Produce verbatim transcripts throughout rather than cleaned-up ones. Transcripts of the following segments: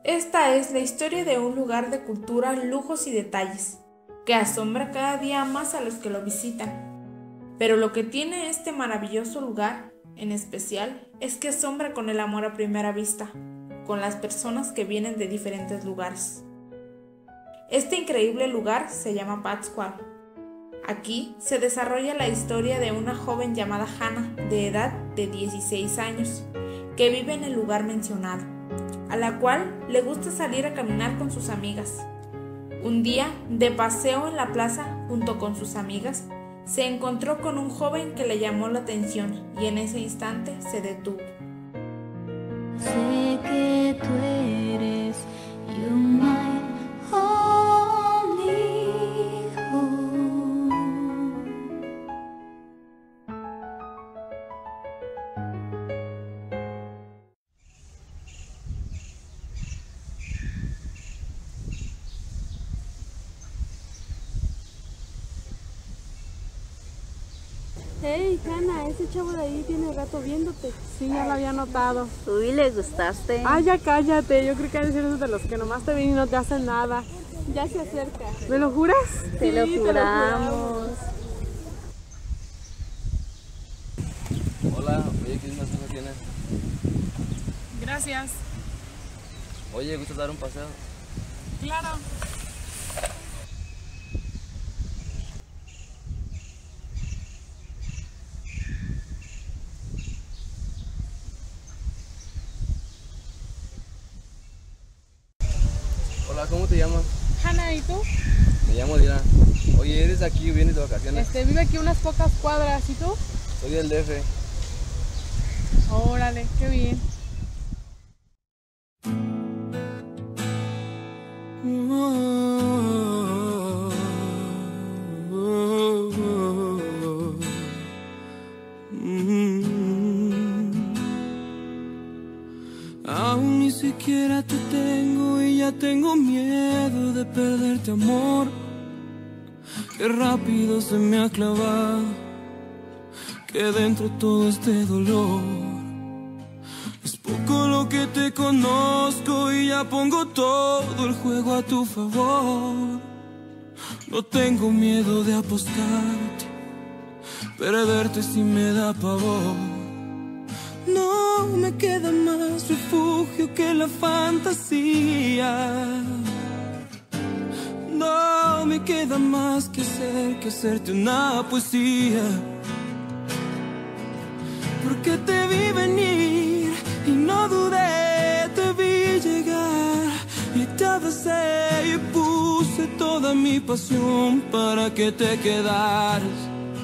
Esta es la historia de un lugar de cultura, lujos y detalles, que asombra cada día más a los que lo visitan. Pero lo que tiene este maravilloso lugar, en especial, es que asombra con el amor a primera vista, con las personas que vienen de diferentes lugares. Este increíble lugar se llama Pátzcuaro. Aquí se desarrolla la historia de una joven llamada Hannah, de edad de dieciséis años, que vive en el lugar mencionado, a la cual le gusta salir a caminar con sus amigas. Un día, de paseo en la plaza junto con sus amigas, se encontró con un joven que le llamó la atención y en ese instante se detuvo. Sé que tú eres you my only hope. Hey, Hanna, ese chavo de ahí tiene rato viéndote. Sí, ya lo había notado. Uy, le gustaste. Ah, ya cállate. Yo creo que ha de ser esos de los que nomás te ven y no te hacen nada. Ya se acerca. ¿Me lo juras? Te Sí, lo te juramos. Hola, oye, ¿qué más cosas tienes? Gracias. Oye, ¿gustas dar un paseo? Claro. Hola, ¿cómo te llamas? Hanna, ¿y tú? Me llamo Dylan. Oye, ¿eres de aquí o vienes de vacaciones? Este, vive aquí unas pocas cuadras, ¿y tú? Soy del D F. Órale, qué bien. Aún ni siquiera te tengo y ya tengo miedo de perderte, amor. Qué rápido se me ha clavado, que dentro todo este dolor. Es poco lo que te conozco y ya pongo todo el juego a tu favor. No tengo miedo de apostarte, perderte si me da pavor. No me queda más refugio que la fantasía. No me queda más que hacer que hacerte una poesía. Porque te vi venir y no dudé, te vi llegar y te abracé y puse toda mi pasión para que te quedaras.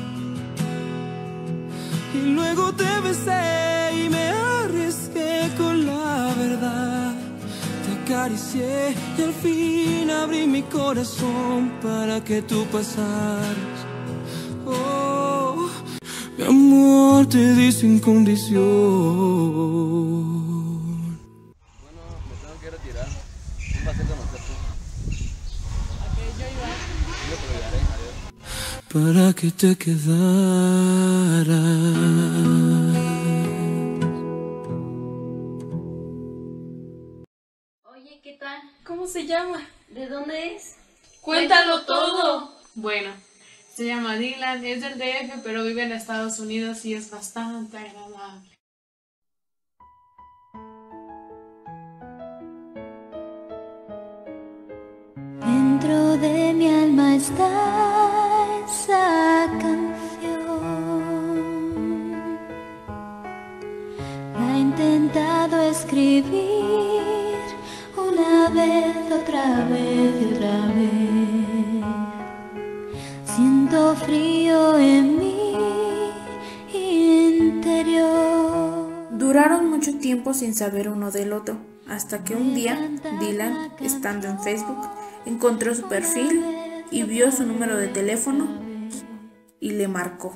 Y luego te besé y me arriesgué con la verdad. Te acaricié y al fin abrí mi corazón para que tú pasaras. Oh, mi amor te di sin condición. Bueno, me tengo que retirar. Un placer conocerte. Ok, yo iba. Yo te lo llevaré. Adiós. Para que te quedaras. Oye, ¿qué tal? ¿Cómo se llama? ¿De dónde es? Cuéntalo todo. Bueno, se llama Dylan, es del D F, pero vive en Estados Unidos y es bastante agradable. Dentro de mi alma está esa canción. La he intentado escribir una vez, otra vez y otra vez. Siento frío en mi interior. Duraron mucho tiempo sin saber uno del otro, hasta que un día Dylan, estando en Facebook, encontró su perfil y vio su número de teléfono y le marcó.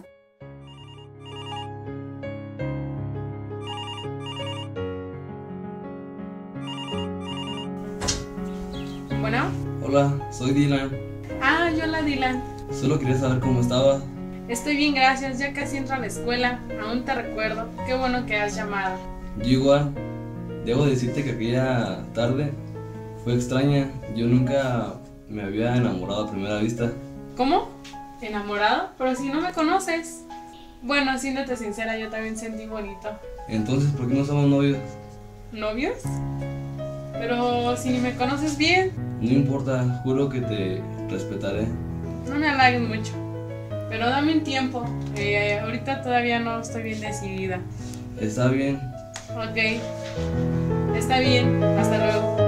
Bueno. Hola, soy Dylan. Ah, yo la Dylan. Solo quería saber cómo estaba. Estoy bien, gracias. Ya casi entro a la escuela. Aún te recuerdo. Qué bueno que has llamado. Yo igual. Debo decirte que aquella tarde Fue extraña, yo nunca me había enamorado a primera vista. ¿Cómo? ¿Enamorado? Pero si no me conoces. Bueno, siéndote sincera, yo también sentí bonito. Entonces, ¿por qué no somos novios? ¿Novios? Pero si ni me conoces bien. No importa, juro que te respetaré. No me halagues mucho. Pero dame un tiempo. Eh, ahorita todavía no estoy bien decidida. Está bien. Ok. Está bien. Hasta luego.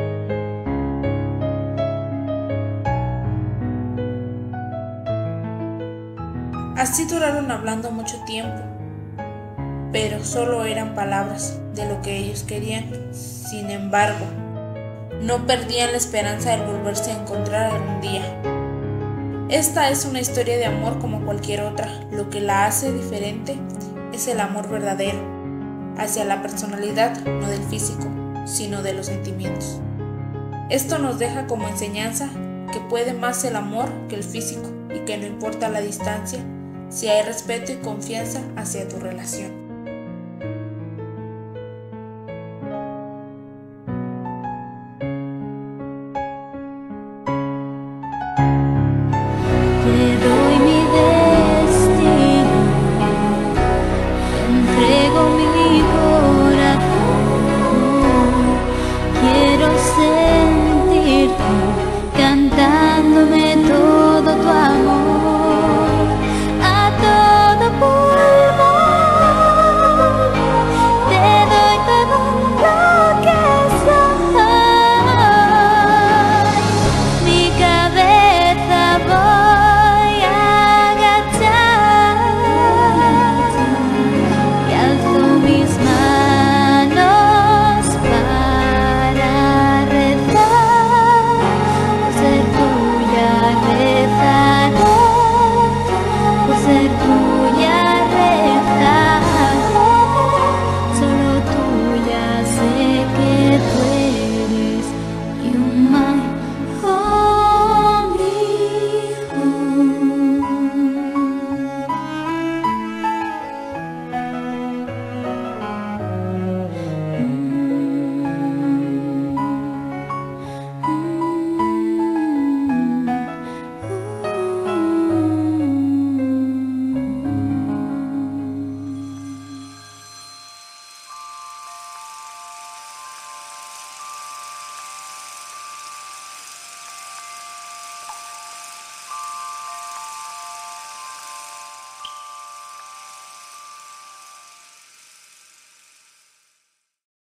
Así duraron hablando mucho tiempo, pero solo eran palabras de lo que ellos querían. Sin embargo, no perdían la esperanza de volverse a encontrar algún día. Esta es una historia de amor como cualquier otra. Lo que la hace diferente es el amor verdadero, hacia la personalidad, no del físico, sino de los sentimientos. Esto nos deja como enseñanza que puede más el amor que el físico y que no importa la distancia, si hay respeto y confianza hacia tu relación.